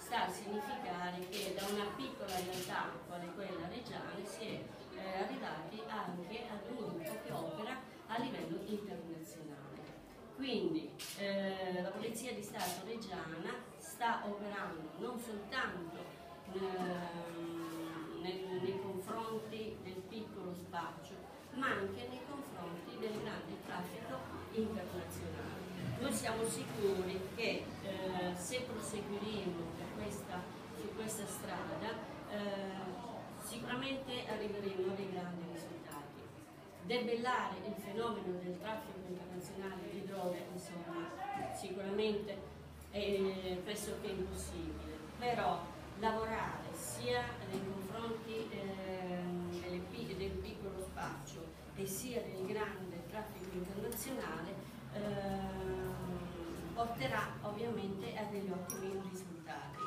sta a significare che da una piccola realtà quale quella Reggiane si è arrivati anche ad un gruppo che opera a livello internazionale. Quindi la Polizia di Stato Reggiana sta operando non soltanto nei confronti del piccolo spaccio, ma anche nei confronti del grande traffico internazionale. Noi siamo sicuri che se proseguiremo su questa strada sicuramente arriveremo a dei grandi risultati. Debellare il fenomeno del traffico internazionale di droghe, insomma, sicuramente è pressoché impossibile, però lavorare sia nei confronti del piccolo spaccio e sia del grande traffico internazionale porterà ovviamente a degli ottimi risultati.